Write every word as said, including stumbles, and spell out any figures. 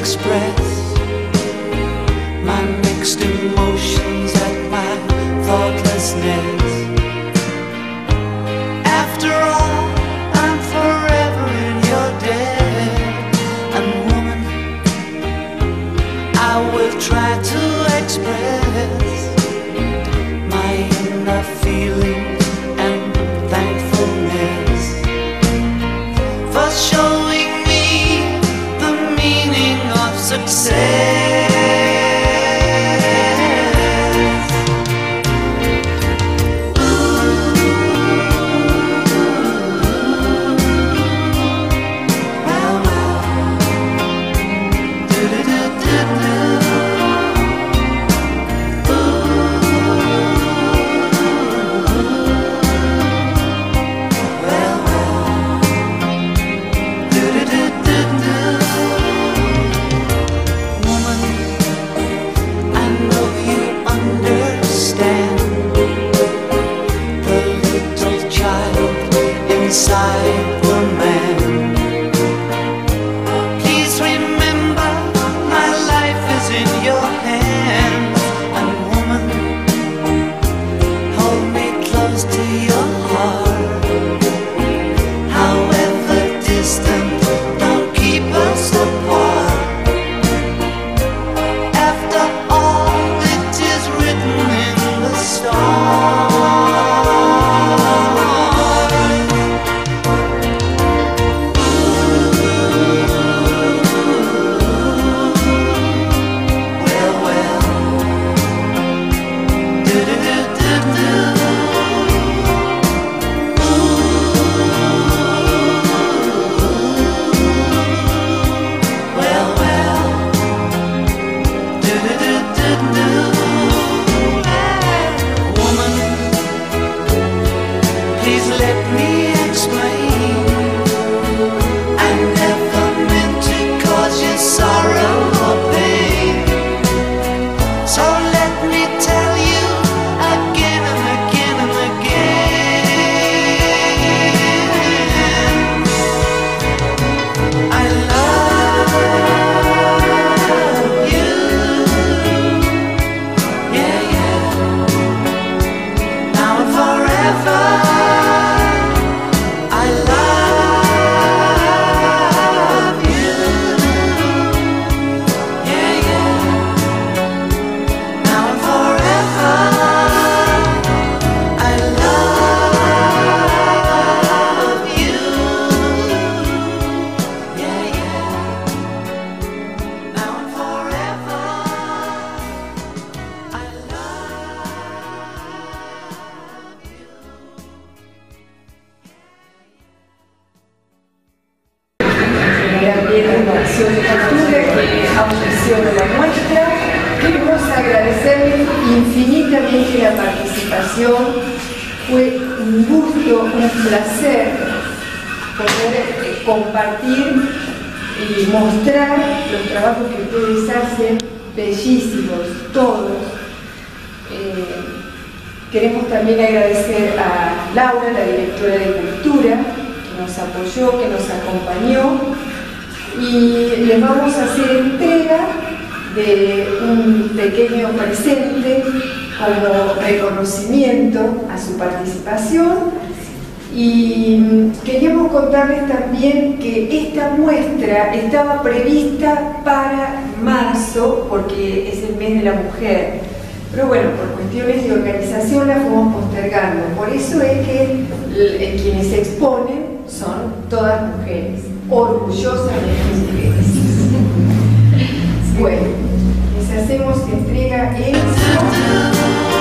express my mixed emotions at my thoughtlessness. After all, I'm forever in your debt. And woman, I will try to express my inner feelings and thankfulness for showing me the meaning of success. Inside the man, please remember my life is in your hands. And woman, hold me close to your heart. However distant, don't keep us apart. After all, it is written in the stars. Infinitamente la participación, fue un gusto, un placer poder compartir y mostrar los trabajos que ustedes hacen, bellísimos, todos. Eh, queremos también agradecer a Laura, la directora de Cultura, que nos apoyó, que nos acompañó, y les vamos a hacer entrega de un pequeño presente como reconocimiento a su participación. Y queríamos contarles también que esta muestra estaba prevista para marzo, porque es el mes de la mujer, pero bueno, por cuestiones de organización la fuimos postergando. Por eso es que quienes se exponen son todas mujeres, orgullosamente mujeres. Bueno, les hacemos entrega en